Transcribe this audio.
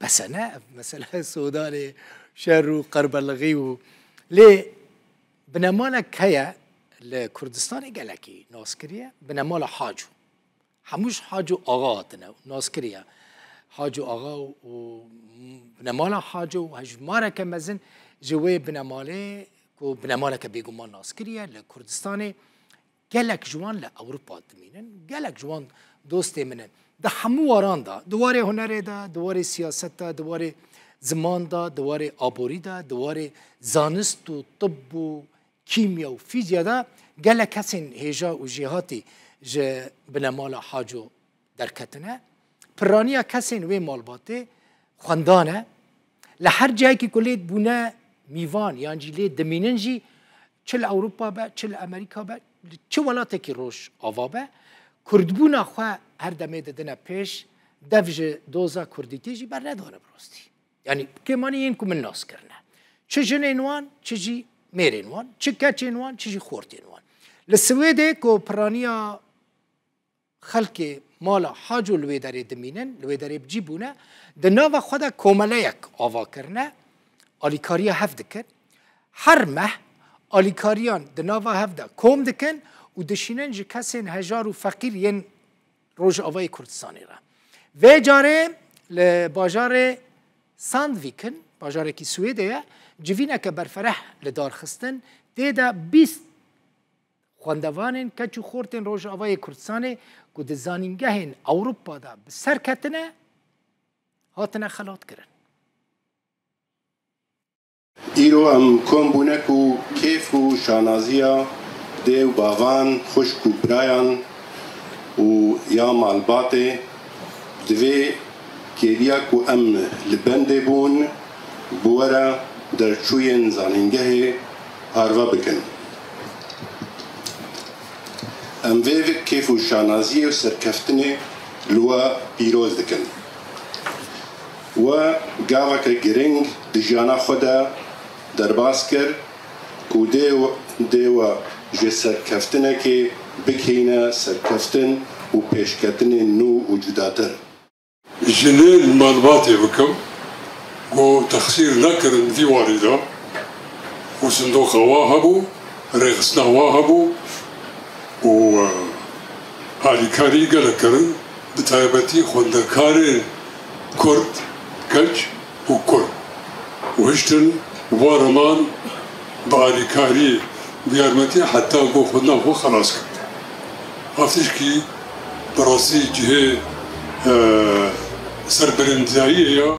بس أنا مثلا السوداني شهر وقرب الغي ليه بنمالك هيا لكردستاني قالكي ناس كريه بنمال حاجو حموش حاجو آغاتنا ناس كريه حاجو آغا و بنمال حاجو هجمارة كمزن جوي بنماله كو بنماله كبيجو ما ناس كريه لكردستاني قالك جوان لأوروبا تمينن قالك جوان دوستي منن ده حمو وران دا دواري هنري دا دواري سياسة دا دواري زمان دا دواري آبوري دا دواري زانست و طب و كيمياء و فيزياء دا قالك كسين هيجا و جهاتي جه بنمال حاجو دركتنا برانيا كسين وي مالباتي خواندانه لحر جاي كي كليت بونا ميوان يعني جي دمينن جي چل أوروبا با چل أمريكا با چه ولاته کی روش آوا با کردبونا خواه هر دمه دادن پیش دفج دوزا کردیتی جی بر نداره براستی یعنی که مانی این که من ناس کرنه چه جن اینوان چه جی میر اینوان چه کچ اینوان چه جی خورت اینوان لسویده که پرانیا خلق مالا حاجو لویداری دمینن لویداری بجیبونه دناو خدا کومله یک آوا کرنه آلیکاری هفت کرد هر مه آلیکاریان دناوا هفته کوم دکن و دشینن جه کسین هجار و فقیر ین روژ آوای کردستانی را و جاره لباجار ساندویکن باجاره کی سویده جوینه که برفرح لدار خستن دیده 20 خواندوانین کچو خورتن روژ آوای کردستانی که دزانینگهین اوروپا دا بسر کتنه هاتنه خلات کرن ایرو ام کمبونک و کیف و شانازیا دیو باوان خشک و برایان و یا مالباته دوی کیریا کو ام لبنده بون بورا در چوین زانینگه هاروا بکن ام وی کیف و شانازی و سرکفتنه لوا پیروز دکن و گاوک گرنگ دجانا خدا درباس کرد کو دیو جه سرکفتنه که بکینه سرکفتن و پیشکتن نو و جداتر جنين مالباتي بكم و تخسير نكر في واردة وصندوق واهبو رغسنا واهبو و هالي كاري قلقرن بتايبتي خوندكاري كرد كلج و كرد وهشتن وارمان بهالي كاري بيارمتي حتى بو خدنا هو خلاص كرد هفتشكي براسي جهة سربرندزائية